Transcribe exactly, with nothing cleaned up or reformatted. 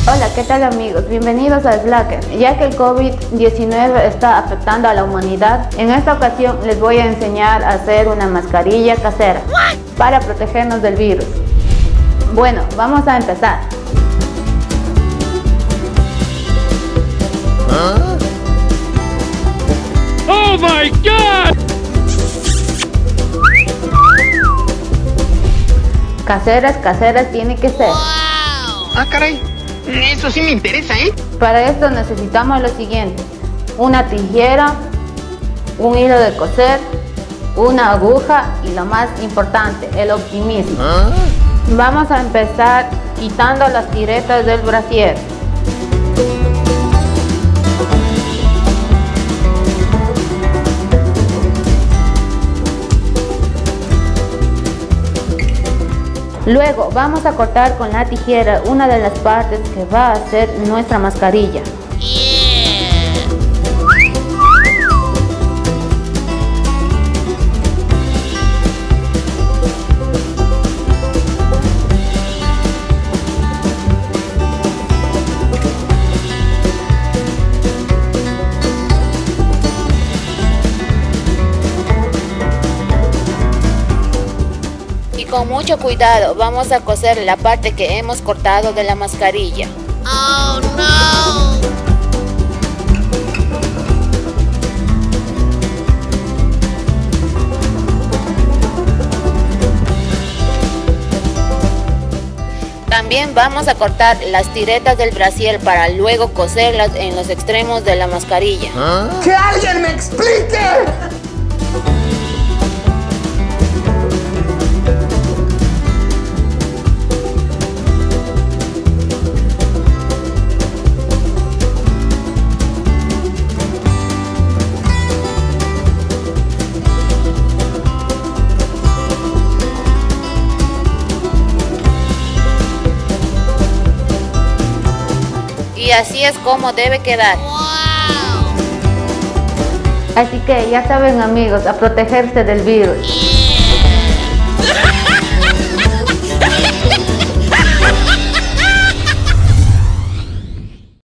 Hola, ¿qué tal amigos? Bienvenidos a Slacker. Ya que el COVID diecinueve está afectando a la humanidad, en esta ocasión les voy a enseñar a hacer una mascarilla casera para protegernos del virus. Bueno, vamos a empezar. ¿Ah? ¡Oh my God! Caseras, caseras tiene que ser. Ah, caray. Eso sí me interesa, ¿eh? Para esto necesitamos lo siguiente: una tijera, un hilo de coser, una aguja y lo más importante, el optimismo. ¿Ah? Vamos a empezar quitando las tiretas del brasier. Luego vamos a cortar con la tijera una de las partes que va a hacer nuestra mascarilla. Y con mucho cuidado vamos a coser la parte que hemos cortado de la mascarilla. Oh no! También vamos a cortar las tiretas del brasier para luego coserlas en los extremos de la mascarilla. ¿Ah? ¡Que alguien me explique! Y así es como debe quedar. Wow! Así que ya saben amigos, a protegerse del virus. Yeah!